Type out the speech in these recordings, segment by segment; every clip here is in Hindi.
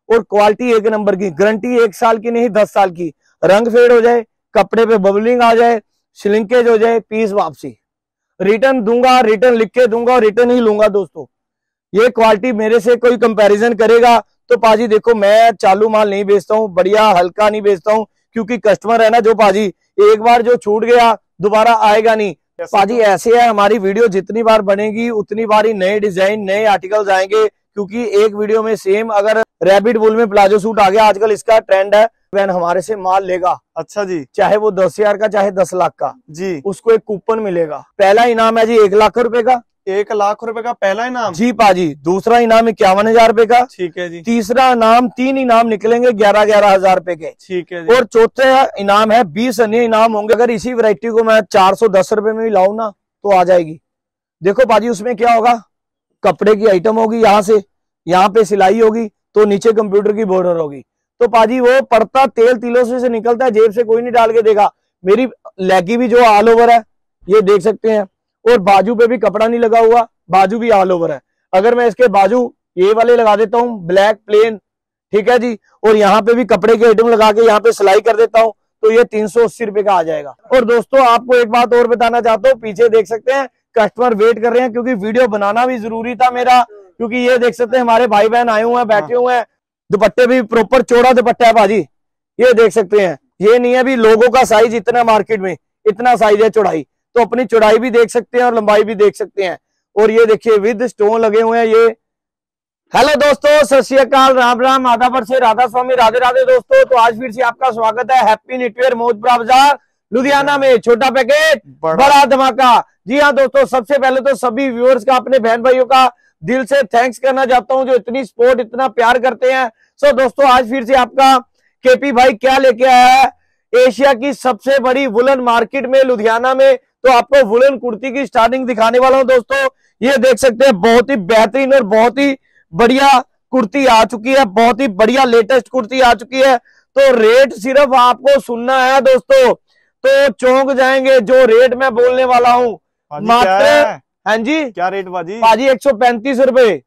और क्वालिटी एक नंबर की, गारंटी 1 साल की नहीं 10 साल की। रंग फेड हो जाए, कपड़े पे बबलिंग आ जाए, श्रिंकेज हो जाए, पीस वापसी, रिटर्न दूंगा, रिटर्न लिख के दूंगा, रिटर्न ही लूंगा दोस्तों। ये क्वालिटी मेरे से कोई कंपैरिजन करेगा तो पाजी देखो, मैं चालू माल नहीं बेचता हूँ, बढ़िया हल्का नहीं बेचता हूँ, क्योंकि कस्टमर है ना जो पाजी, एक बार जो छूट गया दोबारा आएगा नहीं पाजी। ऐसे है, हमारी वीडियो जितनी बार बनेगी उतनी बार ही नए डिजाइन नए आर्टिकल्स आएंगे, क्योंकि एक वीडियो में सेम अगर रैबिट वूल में प्लाजो सूट आ गया, आजकल इसका ट्रेंड है, वैन हमारे से माल लेगा, अच्छा जी, चाहे वो 10,000 का चाहे 10 लाख का जी, उसको एक कूपन मिलेगा। पहला इनाम है जी 1 लाख रुपए का, 1 लाख रुपए का पहला इनाम जी पाजी। दूसरा इनाम 51,000 रुपए का, ठीक है जी। तीसरा इनाम, 3 इनाम निकलेंगे 11,000 रुपए के, ठीक है जी। और चौथा इनाम है 20 अन्य इनाम होंगे। अगर इसी वैरायटी को मैं 410 रुपए में भी लाऊं ना तो आ जाएगी। देखो पाजी उसमें क्या होगा, कपड़े की आइटम होगी, यहाँ से यहाँ पे सिलाई होगी, तो नीचे कंप्यूटर की बॉर्डर होगी, तो पाजी वो पड़ता तेल तिलों से निकलता है, जेब से कोई नहीं डाल के देगा। मेरी लेगी भी जो ऑल ओवर है, ये देख सकते हैं, और बाजू पे भी कपड़ा नहीं लगा हुआ, बाजू भी ऑल ओवर है। अगर मैं इसके बाजू ये वाले लगा देता हूँ ब्लैक प्लेन, ठीक है जी, और यहाँ पे भी कपड़े के आइटम लगा के यहाँ पे सिलाई कर देता हूँ, तो ये 380 रुपए का आ जाएगा। और दोस्तों आपको एक बात और बताना चाहता हूँ, पीछे देख सकते हैं कस्टमर वेट कर रहे हैं, क्योंकि वीडियो बनाना भी जरूरी था मेरा, क्योंकि ये देख सकते हैं हमारे भाई बहन आए हुए हैं, बैठे हुए हैं। दुपट्टे भी प्रॉपर चौड़ा दुपट्टा है भाजी, ये देख सकते हैं। ये नहीं है भी लोगों का साइज इतना, मार्केट में इतना साइज है चौड़ाई, तो अपनी चौड़ाई भी देख सकते हैं और लंबाई भी देख सकते हैं। और ये देखिए विद स्टोन लगे हुए हैं ये। हेलो दोस्तों, सत श्री अकाल, राम राम, आदाबर से राधा स्वामी, राधे राधे दोस्तों। तो आज फिर से आपका स्वागत है हैप्पी निटवेयर मौजपुरा बाजार लुधियाना में। छोटा पैकेट बड़ा धमाका। जी हाँ दोस्तों, सबसे पहले तो सभी व्यूअर्स का, अपने बहन भाइयों का दिल से थैंक्स करना चाहता हूं जो इतनी सपोर्ट इतना प्यार करते हैं। सो दोस्तों आज फिर से आपका केपी भाई क्या लेके आया है, एशिया की सबसे बड़ी वुलन मार्केट में लुधियाना में, तो आपको वुलन कुर्ती की स्टार्टिंग दिखाने वाला हूं दोस्तों। ये देख सकते हैं बहुत ही बेहतरीन और बहुत ही बढ़िया कुर्ती आ चुकी है, बहुत ही बढ़िया लेटेस्ट कुर्ती आ चुकी है। तो रेट सिर्फ आपको सुनना है दोस्तों, तो चौंक जाएंगे जो रेट मैं बोलने वाला हूँ। मात्र, हाँ जी क्या रेट बाजी? पाजी 135 रुपए,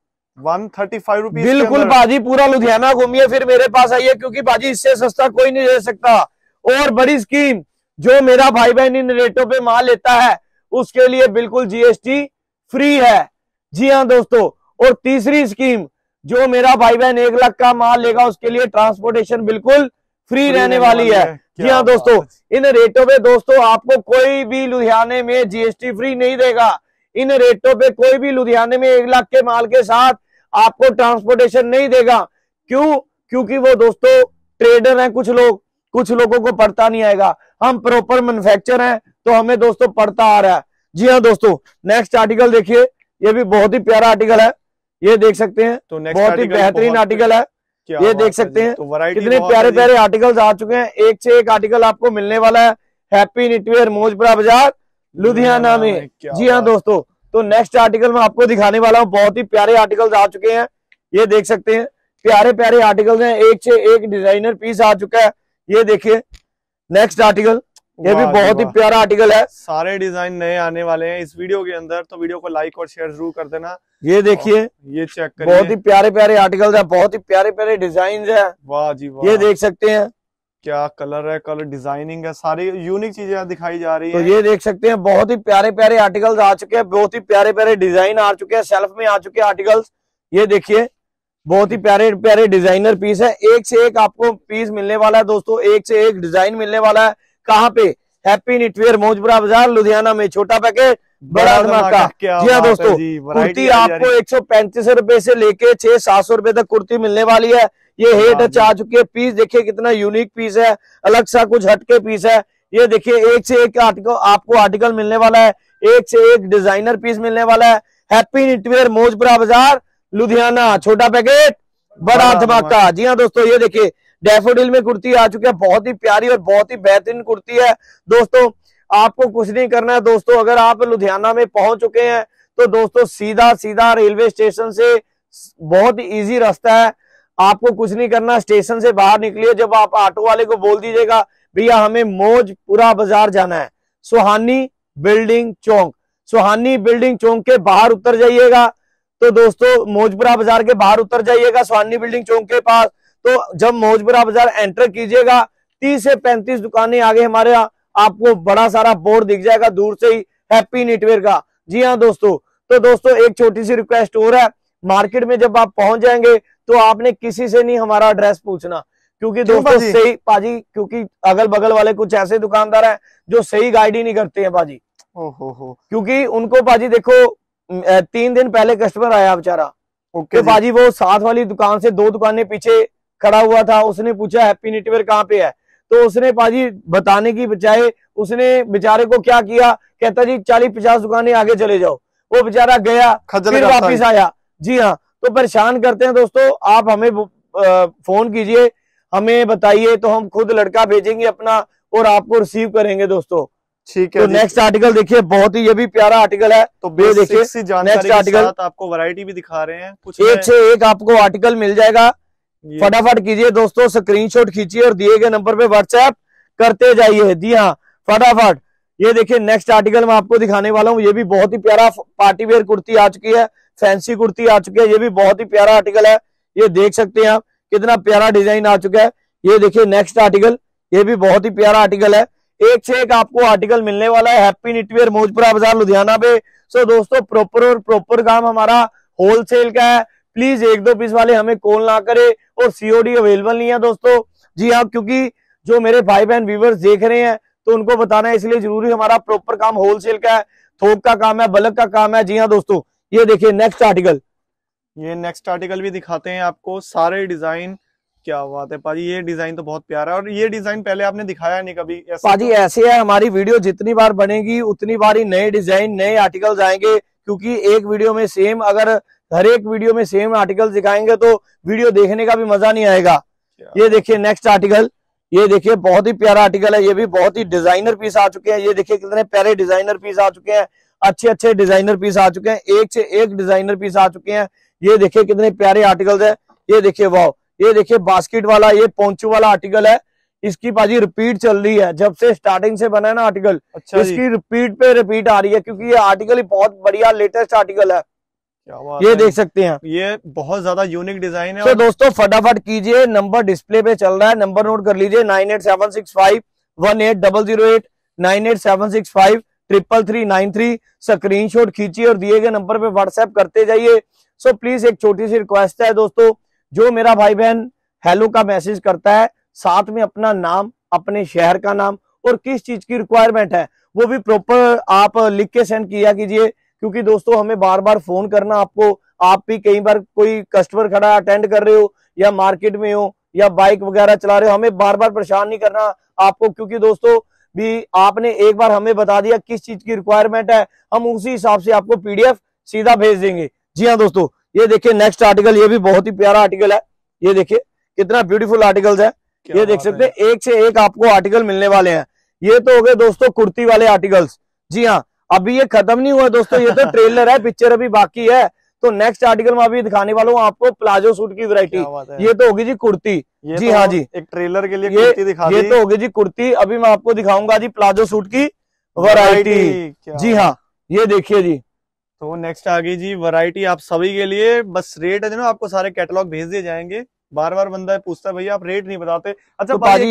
135 रुपीज। बिल्कुल बाजी, पूरा लुधियाना घूमिए फिर मेरे पास आइए, क्योंकि बाजी इससे सस्ता कोई नहीं दे सकता। और बड़ी स्कीम, जो मेरा भाई बहन इन रेटों पे माल लेता है उसके लिए बिल्कुल जीएसटी फ्री है। जी हाँ दोस्तों, और तीसरी स्कीम, जो मेरा भाई बहन 1 लाख का माल लेगा उसके लिए ट्रांसपोर्टेशन बिल्कुल फ्री रहने वाली है। जी हाँ दोस्तों, इन रेटों पे दोस्तों आपको कोई भी लुधियाने में जीएसटी फ्री नहीं देगा। इन रेटों पे कोई भी लुधियाने में 1 लाख के माल के साथ आपको ट्रांसपोर्टेशन नहीं देगा। क्यों? क्योंकि वो दोस्तों ट्रेडर हैं कुछ लोगों को पड़ता नहीं आएगा। हम प्रॉपर मैन्युफैक्चर हैं तो हमें दोस्तों पड़ता आ रहा है। जी हाँ दोस्तों, नेक्स्ट आर्टिकल देखिए, ये भी बहुत ही प्यारा आर्टिकल है, ये देख सकते हैं, तो बहुत ही बेहतरीन आर्टिकल है। ये देख सकते हैं तो कितने प्यारे प्यारे आर्टिकल्स आ चुके हैं, एक से एक आर्टिकल आपको मिलने वाला है हैप्पी निटवेयर मौजपुरा बाजार लुधियाना में। जी हाँ दोस्तों, तो नेक्स्ट आर्टिकल मैं आपको दिखाने वाला हूँ, बहुत ही प्यारे आर्टिकल्स आ चुके हैं। ये देख सकते हैं प्यारे प्यारे आर्टिकल्स हैं, एक से एक डिजाइनर पीस आ चुका है। ये देखिए नेक्स्ट आर्टिकल, ये भी बहुत ही प्यारा आर्टिकल है। सारे डिजाइन नए आने वाले हैं इस वीडियो के अंदर, तो वीडियो को लाइक और शेयर जरूर कर देना। ये देखिए, ये चेक करिए, बहुत ही प्यारे प्यारे आर्टिकल्स हैं, बहुत ही प्यारे प्यारे डिजाइन है। वाह जी वाह, ये देख सकते हैं क्या कलर है, कलर डिजाइनिंग है, सारी यूनिक चीजें दिखाई जा रही है। है। तो ये देख सकते हैं बहुत ही प्यारे प्यारे आर्टिकल्स आ चुके हैं, बहुत ही प्यारे प्यारे डिजाइन आ चुके हैं, सेल्फ में आ चुके हैं आर्टिकल्स। ये देखिए बहुत ही प्यारे प्यारे डिजाइनर पीस है, एक से एक आपको पीस मिलने वाला है दोस्तों, एक से एक डिजाइन मिलने वाला है। कहाँ पे? हैप्पी निटवेयर मौजपुरा बाजार लुधियाना में। छोटा पैकेट बड़ा धमाका। जी हाँ दोस्तों, कुर्ती आपको 135 रुपए से लेके 600-700 रुपए तक कुर्ती मिलने वाली है। ये हेड टच आ चुकी है, पीस देखिए कितना यूनिक पीस है, अलग सा कुछ हटके पीस है। ये देखिए एक से एक आपको आर्टिकल मिलने वाला है, एक से एक डिजाइनर पीस मिलने वाला है। हैप्पी निटवेयर मौजपुरा बाजार लुधियाना, छोटा पैकेट बड़ा धमाका। जी हाँ दोस्तों, ये देखिए डैफोडिल में कुर्ती आ चुकी है, बहुत ही प्यारी और बहुत ही बेहतरीन कुर्ती है दोस्तों। आपको कुछ नहीं करना है दोस्तों, अगर आप लुधियाना में पहुंच चुके हैं तो दोस्तों सीधा सीधा रेलवे स्टेशन से बहुत ही इजी रास्ता है, आपको कुछ नहीं करना, स्टेशन से बाहर निकलिए। जब आप ऑटो वाले को बोल दीजिएगा भैया हमें मौजपुरा बाजार जाना है, सुहानी बिल्डिंग चौक, सुहानी बिल्डिंग चौक के बाहर उतर जाइएगा। तो दोस्तों मौजपुरा बाजार के बाहर उतर जाइएगा सुहानी बिल्डिंग चौक के पास, तो जब मौजपुरा बाजार एंटर कीजिएगा 30 से 35 दुकानें आगे हमारे आपको बड़ा सारा बोर्ड दिख जाएगा दूर से ही, हैप्पी नीटवेयर का। जी हाँ दोस्तों, तो दोस्तों एक छोटी सी रिक्वेस्ट और है, मार्केट में जब आप पहुंच जाएंगे तो आपने किसी से नहीं हमारा एड्रेस पूछना, क्योंकि दोस्तों सही पाजी, क्योंकि अगल बगल वाले कुछ ऐसे दुकानदार हैं जो सही गाइड ही नहीं करते हैं पाजी। क्योंकि उनको पाजी देखो 3 दिन पहले कस्टमर आया बेचारा, तो पाजी वो साथ वाली दुकान से 2 दुकानें पीछे खड़ा हुआ था, उसने पूछा हैप्पी नीटवेयर कहाँ पे है, तो उसने पाजी बताने की बजाय उसने बेचारे को क्या किया, कहता जी 40-50 दुकानें आगे चले जाओ। वो बेचारा गया फिर वापिस आया। जी हाँ, तो परेशान करते हैं दोस्तों। आप हमें फोन कीजिए, हमें बताइए, तो हम खुद लड़का भेजेंगे अपना और आपको रिसीव करेंगे दोस्तों। ठीक है। तो नेक्स्ट आर्टिकल देखिए, बहुत ही ये भी प्यारा आर्टिकल है। तो देखिए नेक्स्ट आर्टिकल आपको वैरायटी भी दिखा रहे हैं, कुछ एक से एक आपको आर्टिकल मिल जाएगा। फटाफट कीजिए दोस्तों, स्क्रीनशॉट खींचिए और दिए गए नंबर पे व्हाट्सएप करते जाइए। जी हाँ, फटाफट। ये देखिए नेक्स्ट आर्टिकल मैं आपको दिखाने वाला हूँ, ये भी बहुत ही प्यारा पार्टी वेयर कुर्ती आ चुकी है, फैंसी कुर्ती आ चुकी है। ये भी बहुत ही प्यारा आर्टिकल है, ये देख सकते हैं आप कितना प्यारा डिजाइन आ चुका है। ये देखिए नेक्स्ट आर्टिकल, ये भी बहुत ही प्यारा आर्टिकल है। एक से एक आपको आर्टिकल मिलने वाला है हैप्पी नीटवेयर मौजपुरा बाजार लुधियाना पे। सो दोस्तों प्रॉपर काम हमारा होलसेल का है। प्लीज 1-2 पीस वाले हमें कॉल ना करे, और सीओडी अवेलेबल नहीं है दोस्तों। जी हाँ, क्योंकि जो मेरे भाई बहन व्यूवर्स देख रहे हैं तो उनको बताना है, इसलिए जरूरी हमारा प्रॉपर काम होलसेल का है, थोक का काम है, बल्क का काम है। जी हाँ दोस्तों, ये देखिए नेक्स्ट आर्टिकल, ये नेक्स्ट आर्टिकल भी दिखाते हैं आपको सारे डिजाइन। क्या बात है पाजी, ये डिजाइन तो बहुत प्यारा है, और ये डिजाइन पहले आपने दिखाया नहीं कभी पाजी। ऐसे है, हमारी वीडियो जितनी बार बनेगी उतनी बार ही नए डिजाइन नए आर्टिकल्स आएंगे, क्योंकि एक वीडियो में सेम, अगर हर एक वीडियो में सेम आर्टिकल दिखाएंगे तो वीडियो देखने का भी मजा नहीं आएगा। ये देखिए नेक्स्ट आर्टिकल, ये देखिए बहुत ही प्यारा आर्टिकल है, ये भी बहुत ही डिजाइनर पीस आ चुके हैं। ये देखिए कितने प्यारे डिजाइनर पीस आ चुके हैं, अच्छे अच्छे डिजाइनर पीस आ चुके हैं, एक से एक डिजाइनर पीस आ चुके हैं। ये देखिए कितने प्यारे आर्टिकल्स है। ये देखिए वाह, ये देखिए बास्केट वाला, ये पोंचो वाला आर्टिकल है। इसकी पाजी रिपीट चल रही है, जब से स्टार्टिंग से बना है ना आर्टिकल, इसकी रिपीट पे रिपीट आ रही है, क्योंकि ये आर्टिकल ही बहुत बढ़िया लेटेस्ट आर्टिकल है। ये देख सकते हैं, ये बहुत ज्यादा यूनिक डिजाइन है। तो दोस्तों फटाफट कीजिए, नंबर डिस्प्ले पे चल रहा है, नंबर नोट कर लीजिए 9876518008, 9876533393। स्क्रीनशॉट खींचिए और दिए गए नंबर पे व्हाट्सएप करते जाइए। सो प्लीज एक छोटी सी रिक्वेस्ट है दोस्तों, जो मेरा भाई बहन हेलो का मैसेज करता है, साथ में अपना नाम, अपने शहर का नाम और किस चीज की रिक्वायरमेंट है वो भी प्रॉपर आप लिख के सेंड किया कीजिए, क्योंकि दोस्तों हमें बार बार फोन करना, आपको आप भी कई बार कोई कस्टमर खड़ा अटेंड कर रहे हो या मार्केट में हो या बाइक वगैरह चला रहे हो, हमें बार बार परेशान नहीं करना आपको, क्योंकि दोस्तों भी आपने एक बार हमें बता दिया किस चीज की रिक्वायरमेंट है, हम उसी हिसाब से आपको पीडीएफ सीधा भेज देंगे। जी हाँ दोस्तों, ये देखिए नेक्स्ट आर्टिकल, ये भी बहुत ही प्यारा आर्टिकल है। ये देखिए कितना ब्यूटीफुल आर्टिकल्स है, ये देख सकते हैं, एक से एक आपको आर्टिकल मिलने वाले हैं। ये तो हो गए दोस्तों कुर्ती वाले आर्टिकल्स। जी हाँ, अभी ये खत्म नहीं हुआ दोस्तों, ये तो ट्रेलर है, पिक्चर अभी बाकी है। तो नेक्स्ट आर्टिकल में अभी दिखाने वाला हूँ आपको प्लाजो सूट की वैरायटी। ये तो होगी जी कुर्ती। जी हाँ जी, एक ट्रेलर के लिए कुर्ती दिखा दी। ये तो होगी जी कुर्ती, अभी मैं आपको दिखाऊंगा जी प्लाजो सूट की वैरायटी। जी हाँ, ये देखिए जी। तो नेक्स्ट आ गई जी वैरायटी आप सभी के लिए, बस रेट है ना आपको सारे कैटलॉग भेज दिए जाएंगे। बार बार बंदा पूछता है भैया आप रेट नहीं बताते। अच्छा तो पाजी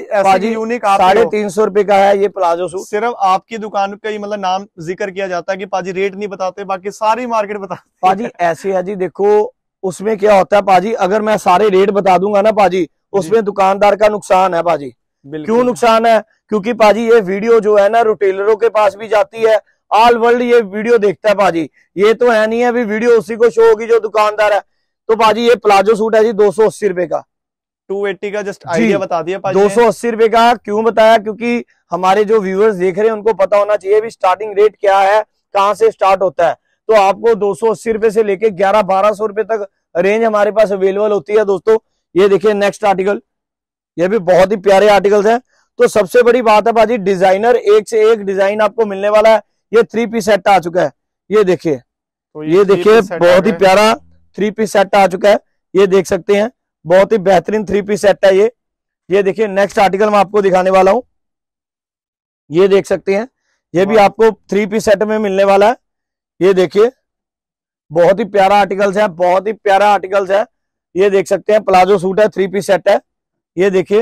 ये यूनिक 350 रुपए का है ये प्लाजो सूट, सिर्फ आपकी दुकान का ही मतलब नाम जिक्र किया जाता है कि पाजी रेट नहीं बताते, बाकी सारी मार्केट बताते। पाजी ऐसे है जी, देखो उसमें क्या होता है पाजी, अगर मैं सारे रेट बता दूंगा ना पाजी, उसमें दुकानदार का नुकसान है पाजी। क्यों नुकसान है? क्योंकि पाजी ये वीडियो जो है ना रिटेलरों के पास भी जाती है, ऑल वर्ल्ड ये वीडियो देखता है पाजी। ये तो है नहीं है अभी वीडियो उसी को शो होगी जो दुकानदार है। तो पाजी ये प्लाजो सूट है जी 280 रुपए का, 280 का जस्ट आइडिया बता दिया पाजी। 280 रुपए का क्यों बताया? क्योंकि हमारे जो व्यूअर्स देख रहे हैं उनको पता होना चाहिए भी स्टार्टिंग रेट क्या है, कहाँ से स्टार्ट होता है। तो आपको 280 रुपए से लेके 1100-1200 रुपए तक रेंज हमारे पास अवेलेबल होती है दोस्तों। ये देखिए नेक्स्ट आर्टिकल, ये भी बहुत ही प्यारे आर्टिकल्स हैं। तो सबसे बड़ी बात है पाजी, डिजाइनर एक से एक डिजाइन आपको मिलने वाला है। ये 3 पीस सेट आ चुका है, ये देखिए। तो ये देखिए बहुत ही प्यारा 3 पीस सेट आ चुका है, ये देख सकते हैं, बहुत ही बेहतरीन 3 पीस सेट है ये। ये देखिए नेक्स्ट आर्टिकल मैं आपको दिखाने वाला हूं, ये देख सकते हैं, ये भी आपको 3 पीस सेट में मिलने वाला है। ये देखिए बहुत ही प्यारा आर्टिकल्स है, बहुत ही प्यारा आर्टिकल्स है। ये देख सकते हैं प्लाजो सूट है, 3 पीस सेट है। ये देखिए,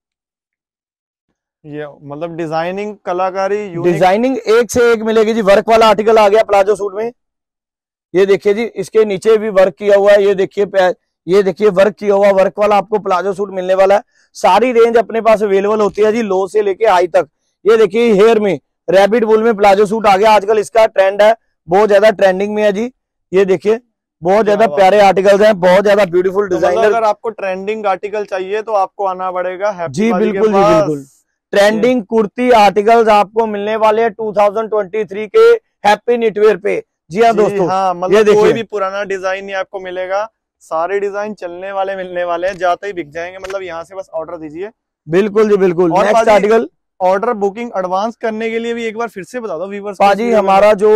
ये मतलब डिजाइनिंग, कलाकारी, डिजाइनिंग एक से एक मिलेगी जी। वर्क वाला आर्टिकल आ गया प्लाजो सूट में। ये देखिए जी, इसके नीचे भी वर्क किया हुआ है। ये देखिए वर्क किया हुआ, वर्क वाला आपको प्लाजो सूट मिलने वाला है। सारी रेंज अपने पास अवेलेबल होती है जी, लो से लेके हाई तक। ये देखिए हेयर में रैबिट वूल में प्लाजो सूट आ गया, आजकल इसका ट्रेंड है, बहुत ज्यादा ट्रेंडिंग में है जी। ये देखिए बहुत ज्यादा प्यारे आर्टिकल्स हैं, बहुत ज्यादा ब्यूटीफुल डिजाइनर। अगर आपको ट्रेंडिंग आर्टिकल चाहिए तो आपको आना पड़ेगा जी, बिल्कुल जी, बिल्कुल। ट्रेंडिंग कुर्ती आर्टिकल्स आपको मिलने वाले हैं 2023 के हैप्पी निटवेयर पे। जी हाँ दोस्तों, हाँ, मतलब कोई भी पुराना डिजाइन नहीं आपको मिलेगा, सारे डिजाइन चलने वाले मिलने वाले हैं, जाते ही बिक जाएंगे। मतलब यहाँ से बस ऑर्डर दीजिए। बिल्कुल जी, बिल्कुल। और next article, order booking advance करने के लिए भी एक बार फिर से बता दो व्यूअर्स। पाजी हमारा जो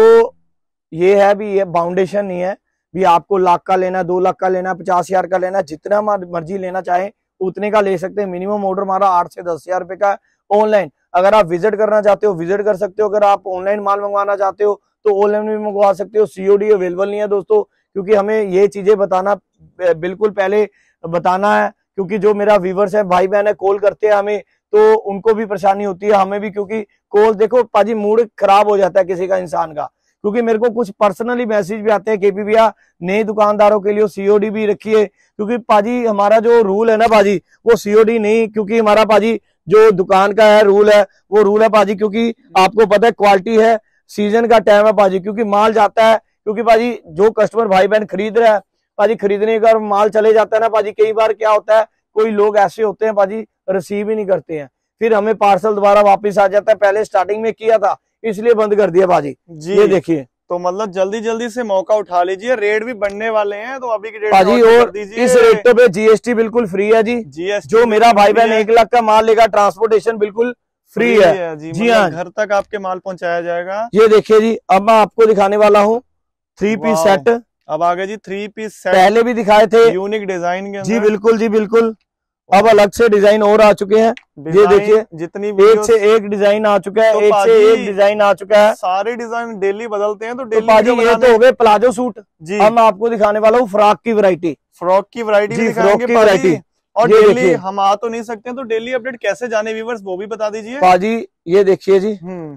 ये है भी, ये फाउंडेशन नहीं है भी, आपको लाख का लेना, 2 लाख का लेना, 50,000 का लेना, जितना मर्जी लेना चाहे उतने का ले सकते हैं। मिनिमम ऑर्डर हमारा 8 से 10,000 रुपए का। ऑनलाइन अगर आप विजिट करना चाहते हो विजिट कर सकते हो, अगर आप ऑनलाइन माल मंगवाना चाहते हो तो ऑनलाइन भी मंगवा सकते हो। सीओडी अवेलेबल नहीं है दोस्तों, क्योंकि हमें ये चीजें बताना बिल्कुल पहले बताना है, क्योंकि जो मेरा व्यूवर्स है, भाई बहन है, कॉल करते हैं हमें, तो उनको भी परेशानी होती है, हमें भी, क्योंकि कॉल देखो पाजी मूड खराब हो जाता है किसी का, इंसान का। क्योंकि मेरे को कुछ पर्सनली मैसेज भी आते हैं, केपी भैया नए दुकानदारों के लिए सीओडी भी रखिए, क्योंकि पाजी हमारा जो रूल है ना पाजी, वो सीओडी नहीं, क्योंकि हमारा पाजी जो दुकान का है रूल है, वो रूल है पाजी, क्योंकि आपको पता है क्वालिटी है, सीजन का टाइम है पाजी, क्योंकि माल जाता है, क्योंकि पाजी जो कस्टमर भाई बहन खरीद रहा है पाजी, खरीदने का माल चले जाता है ना पाजी, कई बार क्या होता है, कोई लोग ऐसे होते हैं पाजी रिसीव ही नहीं करते हैं, फिर हमें पार्सल दोबारा वापस आ जाता है। पहले स्टार्टिंग में किया था, इसलिए बंद कर दिया पाजी जी। ये देखिए, तो मतलब जल्दी जल्दी से मौका उठा लीजिए, रेट भी बढ़ने वाले हैं, तो अभी की रेट पाजी, और इस रेटों पे जीएसटी बिल्कुल फ्री है जी। जीएसटी जो मेरा भाई बहन 1 लाख का माल लेगा, ट्रांसपोर्टेशन बिल्कुल फ्री है जी हाँ, घर तक आपके माल पहुंचाया जाएगा। ये देखिए जी, अब मैं आपको दिखाने वाला हूँ 3 पीस सेट। अब आगे जी 3 पीस सेट, पहले भी दिखाए थे यूनिक डिजाइन के अंदर। जी बिल्कुल जी, बिल्कुल। अब अलग से डिजाइन और आ चुके हैं। ये देखिए, जितनी एक से एक डिजाइन आ चुका है, एक से एक डिजाइन आ चुका है। सारे डिजाइन डेली बदलते हैं, तो डेली पाजी ये तो हो गए प्लाजो सूट जी। अब मैं आपको दिखाने वाला हूँ फ्रॉक की वैरायटी। फ्रॉक की वैरायटी जी, फ्रॉक की वैरायटी। और डेली हम आ तो नहीं सकते, तो डेली अपडेट कैसे जाने व्यूअर्स, वो भी बता दीजिए पाजी। ये देखिए जी,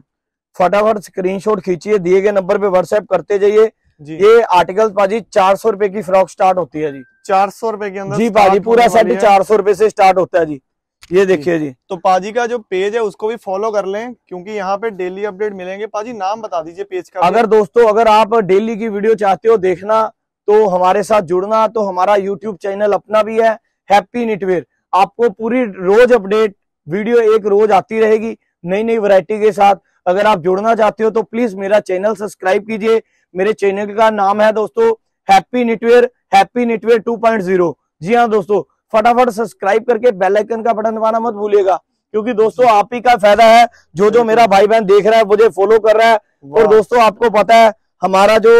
फटाफट स्क्रीनशॉट खींचिए, दिए गए नंबर पे व्हाट्सएप करते जाइए जी। ये आर्टिकल पाजी 400 रुपए की फ्रॉक स्टार्ट होती है जी, 400 रुपए के अंदर जी पाजी, पूरा सेट 400 रुपए से स्टार्ट होता है जी। ये देखिए जी, तो पाजी का जो पेज है उसको भी फॉलो कर लें, क्योंकि यहाँ पे डेली अपडेट मिलेंगे। पाजी नाम बता दीजिए पेज का। अगर दोस्तों, अगर आप डेली की वीडियो चाहते हो देखना, तो हमारे साथ जुड़ना, तो हमारा यूट्यूब चैनल अपना भी है, हैप्पी निटवेयर। आपको पूरी रोज अपडेट वीडियो एक रोज आती रहेगी नई नई वैरायटी के साथ। अगर आप जुड़ना चाहते हो तो प्लीज मेरा चैनल सब्सक्राइब कीजिए। मेरे चैनल का नाम है दोस्तों हैप्पी निटवेयर, हैप्पी निटवेयर 2.0। जी हाँ दोस्तों, फटाफट सब्सक्राइब करके बेल आइकन का बटन दबाना मत भूलिएगा, क्योंकि दोस्तों आप ही का फायदा है, जो मेरा भाई बहन देख रहा है, मुझे फॉलो कर रहा है। और दोस्तों आपको पता है हमारा जो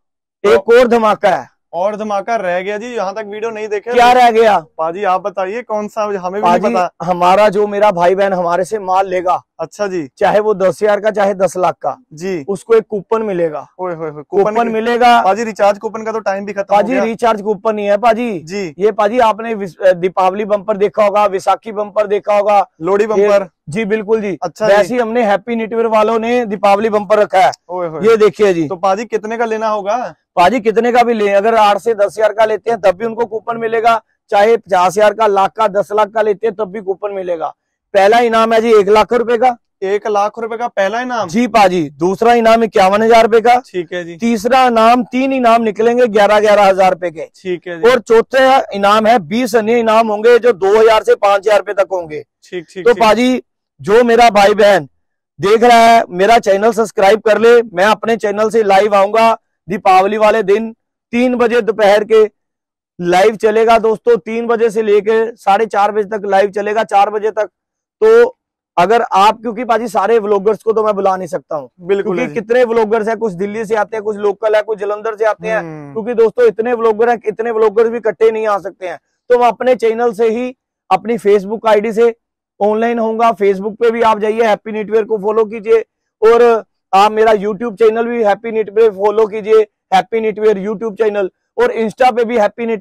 एक और धमाका है, और धमाका रह गया जी, यहाँ तक वीडियो नहीं देखे। क्या रह गया पाजी आप बताइए कौन सा, हमें भी नहीं पता। हमारा जो मेरा भाई बहन हमारे से माल लेगा, अच्छा जी, चाहे वो 10,000 का चाहे 10 लाख का जी, उसको एक कूपन मिलेगा। कूपन मिलेगा पाजी। रिचार्ज कूपन का तो टाइम भी खत्म पाजी, रिचार्ज कूपन नहीं है पाजी जी। ये पाजी आपने दीपावली बम्पर देखा होगा, विसाखी बम्पर देखा होगा, लोहड़ी बम्पर जी, बिल्कुल जी। अच्छा, वैसे ही हमने हैप्पी निटवेयर वालों ने दीपावली बम्पर रखा है। ये देखिए जी। तो पाजी कितने का लेना होगा? पाजी कितने का भी ले, अगर 8 से 10,000 का लेते हैं तब भी उनको कूपन मिलेगा, चाहे 50,000 का, लाख का, 10 लाख का लेते हैं तब भी कूपन मिलेगा। पहला इनाम है जी 1 लाख रुपए का, 1 लाख रुपए का पहला इनाम जी पाजी। दूसरा इनाम 51,000 रुपए का, ठीक है जी। तीसरा इनाम, 3 इनाम निकलेंगे 11-11 हजार रुपए के, ठीक है जी। और चौथा इनाम है 20 अन्य इनाम होंगे जो 2,000 से 5,000 रुपए तक होंगे। ठीक ठीक। तो पाजी जो मेरा भाई बहन देख रहा है, मेरा चैनल सब्सक्राइब कर ले। मैं अपने चैनल से लाइव आऊंगा दीपावली वाले दिन 3 बजे दोपहर के लाइव चलेगा दोस्तों, 3 बजे से लेकर 4:30 बजे तक लाइव चलेगा, 4 बजे तक। तो अगर आप, क्योंकि पाजी सारे व्लॉगर्स को तो मैं बुला नहीं सकता हूँ, बिल्कुल, क्योंकि कितने व्लॉगर्स हैं, कुछ दिल्ली से आते हैं, कुछ लोकल है, कुछ जलंधर से आते हैं, क्योंकि दोस्तों इतने व्लॉगर हैं, इतने व्लॉगर्स भी इकट्ठे नहीं आ सकते हैं। तो मैं अपने चैनल से ही, अपनी फेसबुक आईडी से ऑनलाइन होऊंगा। फेसबुक पे भी आप जाइए, हैप्पी निटवेयर को फॉलो कीजिए, और आप मेरा यूट्यूब चैनल भी हैप्पी निटवेयर फॉलो कीजिए, हैप्पी निटवेयर यूट्यूब चैनल, और इंस्टा पे भी हैप्पी निटवेयर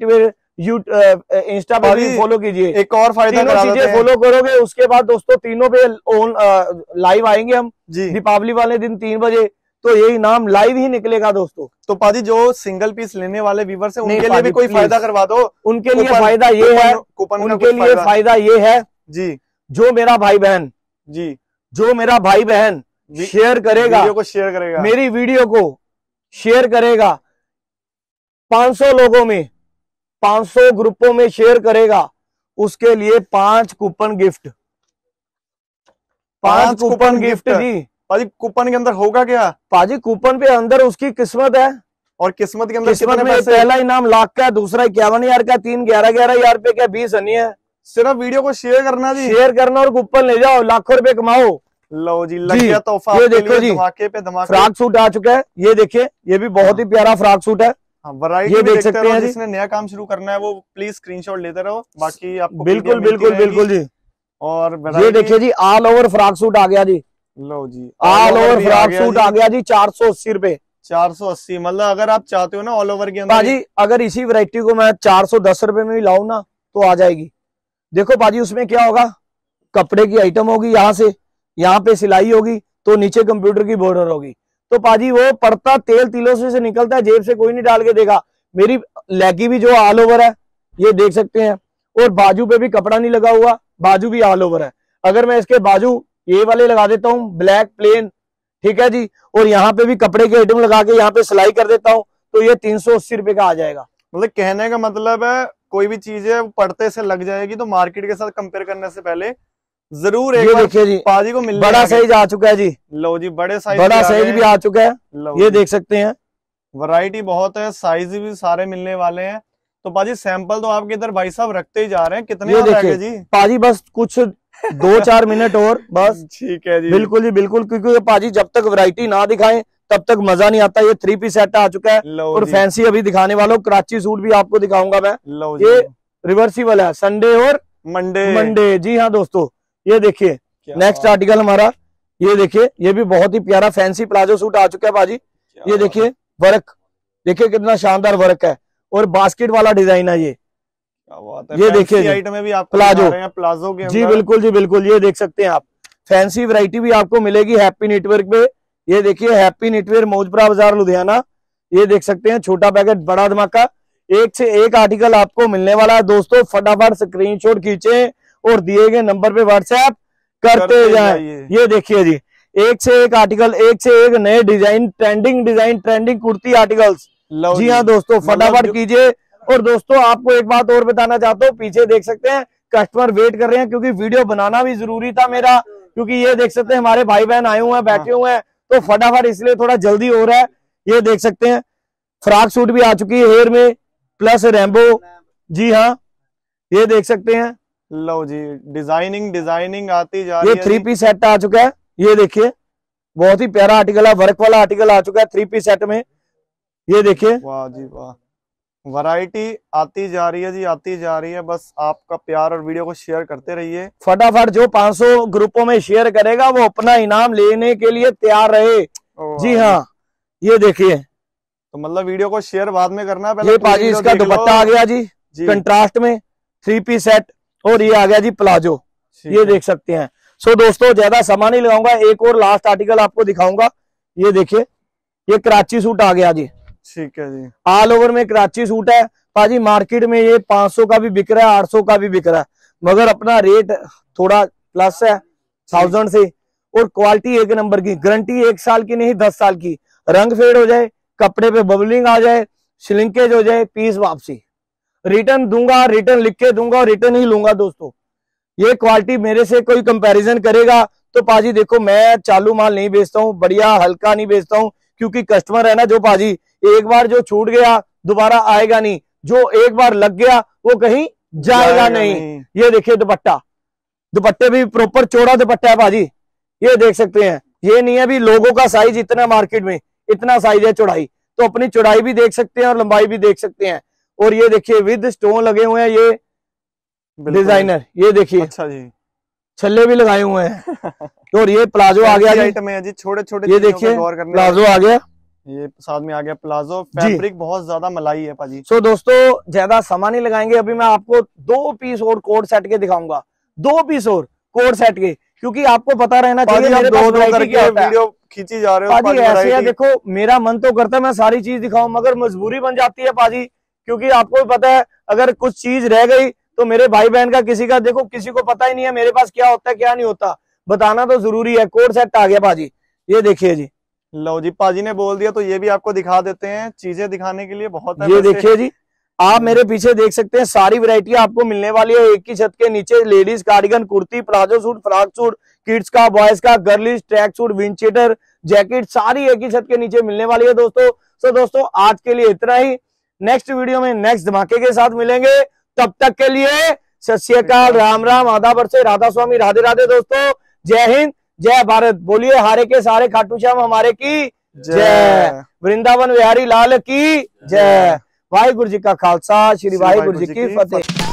इंस्टा पे भी फॉलो कीजिए। एक और फायदा तीनों चीजें फॉलो करोगे, उसके बाद दोस्तों तीनों पे लाइव आएंगे हम जी, दीपावली वाले दिन 3 बजे, तो ये इनाम लाइव ही निकलेगा दोस्तों। तो पाजी जो सिंगल पीस लेने वाले व्यूअर्स हैं उनके लिए भी कोई प्लीज, फायदा करवा दो। उनके लिए फायदा ये है, उनके लिए फायदा ये है जी, जो मेरा भाई बहन जी, जो मेरा भाई बहन शेयर करेगा, वीडियो को शेयर करेगा, मेरी वीडियो को शेयर करेगा, 500 लोगों में 500 ग्रुपों में शेयर करेगा, उसके लिए 5 कूपन गिफ्ट, 5 कूपन गिफ्ट जी। पाजी कूपन के अंदर होगा क्या? पाजी कूपन पे अंदर उसकी किस्मत है, और किस्मत के अंदर किस्मत में पहला इनाम लाख का, दूसरा 51,000 का, 3 11,000 रुपए का, 20 अन्य है। सिर्फ वीडियो को शेयर करना जी, शेयर करना और कूपन ले जाओ, लाखों रुपए कमाओ। लो जी, लग गया तोहफा। ये देखो जी, धमाके पे धमाके फ्रॉक सूट आ चुका है, ये देखिए, ये भी बहुत ही प्यारा फ्रॉक सूट है। वैरायटी ये देख सकते हैं, जिसने नया काम शुरू करना है वो प्लीज स्क्रीनशॉट लेते रहो, बाकी आपको बिल्कुल बिल्कुल बिल्कुल जी। और ये देखिए जी, ऑल ओवर फ्रॉक सूट आ गया जी, लो जी, ऑल ओवर फ्रॉक सूट आ गया जी, 480 रुपए, 480। मतलब अगर आप चाहते हो ना ऑल ओवर के अंदर, पाजी अगर इसी वैरायटी को मैं 410 रुपए में भी लाऊं ना तो आ जाएगी। देखो पाजी, उसमें क्या होगा, कपड़े की आइटम होगी, यहाँ से यहाँ पे सिलाई होगी, तो नीचे कंप्यूटर की बॉर्डर होगी, तो पाजी वो पड़ता तेल तिलों से निकलता है, जेब से कोई नहीं डाल के देगा। मेरी लेगी भी जो ऑल ओवर है, ये देख सकते हैं, और बाजू पे भी कपड़ा नहीं लगा हुआ, बाजू भी ऑल ओवर है। अगर मैं इसके बाजू ये वाले लगा देता हूँ ब्लैक प्लेन, ठीक है जी, और यहाँ पे भी कपड़े के आइटम लगा के यहाँ पे सिलाई कर देता हूँ, तो ये 380 रुपए का आ जाएगा। मतलब कहने का मतलब है कोई भी चीज है पड़ते से लग जाएगी, तो मार्केट के साथ कंपेयर करने से पहले जरूर एक बार देखिए जी, पाजी को मिल बड़ा साइज आ चुका है जी, लो जी, बड़ा साइज भी आ चुका है, ये देख सकते हैं। वैरायटी बहुत है, साइज भी सारे मिलने वाले हैं। तो पाजी सैंपल तो आपके इधर भाई साहब रखते ही जा रहे हैं, कितने ये देखिए जी पाजी, बस कुछ 2-4 मिनट और बस, ठीक है जी, बिल्कुल जी बिल्कुल, क्योंकि पाजी जब तक वैरायटी ना दिखाएं तब तक मजा नहीं आता। ये 3 पीस सेट आ चुका है, और फैंसी अभी दिखाने वाला हूँ, कराची सूट भी आपको दिखाऊंगा मैं। ये रिवर्सिबल है, संडे और मंडे जी हाँ दोस्तों। ये देखिए नेक्स्ट आर्टिकल हमारा, ये देखिए, ये भी बहुत ही प्यारा फैंसी प्लाजो सूट आ चुका है पाजी। ये देखिए वर्क, देखिए कितना शानदार वर्क है, और बास्केट वाला डिजाइन है ये देखिए आइटम में भी आप प्लाजो के जी, बिल्कुल जी बिल्कुल, ये देख सकते हैं आप। फैंसी वैरायटी भी आपको मिलेगी हैप्पी नेटवर्क पे। ये देखिए हैप्पी नेटवर्क मौजपुरा बाजार लुधियाना, ये देख सकते हैं, छोटा पैकेट बड़ा धमाका, एक से एक आर्टिकल आपको मिलने वाला है दोस्तों। फटाफट स्क्रीनशॉट खींचे और दिए गए नंबर पे व्हाट्सएप करते जाएं। ये देखिए जी, एक से एक आर्टिकल, एक से एक नए डिजाइन, ट्रेंडिंग कुर्ती आर्टिकल्स। जी हाँ दोस्तों, फटाफट कीजिए। और दोस्तों आपको एक बात और बताना चाहता हूँ, पीछे देख सकते हैं कस्टमर वेट कर रहे हैं, क्योंकि वीडियो बनाना भी जरूरी था मेरा, क्योंकि ये देख सकते हैं हमारे भाई बहन आए हुए हैं, बैठे हुए हैं, तो फटाफट इसलिए थोड़ा जल्दी हो रहा है। ये देख सकते हैं फ्रॉक सूट भी आ चुकी है हेयर में, प्लस रेम्बो, जी हाँ, ये देख सकते हैं। लो जी, डिजाइनिंग आती जा रही है। ये 3 पीस सेट आ चुका है, ये देखिए बहुत ही प्यारा आर्टिकल है, वर्क वाला आर्टिकल आ चुका है 3 पीस सेट में। ये देखिए, वाह जी वाह, वैरायटी आती जा रही है जी, आती जा रही है। बस आपका प्यार और वीडियो को शेयर करते रहिए। फटाफट जो 500 ग्रुपों में शेयर करेगा वो अपना इनाम लेने के लिए तैयार रहे। जी हाँ, ये देखिए, तो मतलब वीडियो को शेयर बाद में करना है, ये पाजी इसका दुपट्टा आ गया जी कंट्रास्ट में, 3 पीस सेट, और ये आ गया जी प्लाजो, ये देख सकते हैं। सो दोस्तों ज्यादा समय नहीं लगाऊंगा, एक और लास्ट आर्टिकल आपको दिखाऊंगा। ये देखिए, ये कराची सूट आ गया जी, ठीक है जी, ऑल ओवर में कराची सूट है पाजी। मार्केट में ये 500 का भी बिक रहा है, 800 का भी बिक रहा है, मगर अपना रेट थोड़ा प्लस है 1000 से, और क्वालिटी एक नंबर की, गारंटी 1 साल की नहीं 10 साल की। रंग फेड हो जाए, कपड़े पे बबलिंग आ जाए, श्रिंकेज हो जाए, पीस वापसी, रिटर्न दूंगा, रिटर्न लिख के दूंगा और रिटर्न ही लूंगा दोस्तों। ये क्वालिटी मेरे से कोई कंपैरिजन करेगा तो पाजी देखो, मैं चालू माल नहीं बेचता हूँ, बढ़िया हल्का नहीं बेचता हूँ, क्योंकि कस्टमर है ना जो पाजी, एक बार जो छूट गया दोबारा आएगा नहीं, जो एक बार लग गया वो कहीं जाएगा नहीं। ये देखिए दुपट्टा, दुपट्टे भी प्रॉपर चौड़ा दुपट्टा है पाजी, ये देख सकते हैं। ये नहीं है भी लोगों का साइज इतना, मार्केट में इतना साइज है चौड़ाई, तो अपनी चौड़ाई भी देख सकते हैं और लंबाई भी देख सकते हैं। और ये देखिए विद स्टोन लगे हुए हैं, ये डिजाइनर, ये देखिए, अच्छा जी, छल्ले भी लगाए हुए हैं। और ये प्लाजो आ गया आइटम है जी, छोटे छोटे, ये देखिए प्लाजो आ गया, ये साथ में आ गया प्लाजो, फैब्रिक बहुत ज्यादा मलाई है पाजी। सो दोस्तों ज्यादा समय नहीं लगाएंगे, अभी मैं आपको 2 पीस और कोट सेट के दिखाऊंगा, 2 पीस और कोट सेट के, क्योंकि आपको पता रहना चाहिए मेरे पास वैरायटी क्या होता है। वीडियो खींची जा रहे हो पाजी ऐसे है, देखो मेरा मन तो करता है मैं सारी चीज दिखाऊं, मगर मजबूरी बन जाती है पाजी, क्योंकि आपको पता है अगर कुछ चीज रह गई तो मेरे भाई बहन का किसी का, देखो किसी को पता ही नहीं है मेरे पास क्या होता है क्या नहीं होता, बताना तो जरूरी है। कोट सेट आ गया पाजी, ये देखिए जी। लो जी, पाजी ने बोल दिया तो ये भी आपको दिखा देते हैं, चीजें दिखाने के लिए बहुत है। ये देखिए जी, आप मेरे पीछे देख सकते हैं सारी वैरायटी आपको मिलने वाली है एक ही छत के नीचे। Ladies cardigan, kurti, palazzo suit, frock suit, kids का, बॉयज का, girlish, track suit, windcheater, jacket, सारी एक ही छत के नीचे मिलने वाली है दोस्तों। तो दोस्तों आज के लिए इतना ही, नेक्स्ट वीडियो में नेक्स्ट धमाके के साथ मिलेंगे, तब तक के लिए सत श्री अकाल, राम राम, आदाब से, राधा स्वामी, राधे राधे दोस्तों, जय हिंद, जय भारत। बोलिए हारे के सारे खाटू श्याम हमारे की जय, वृंदावन बिहारी लाल की जय, वाहिगुरु जी का खालसा, श्री वाहिगुरु जी की फतेह।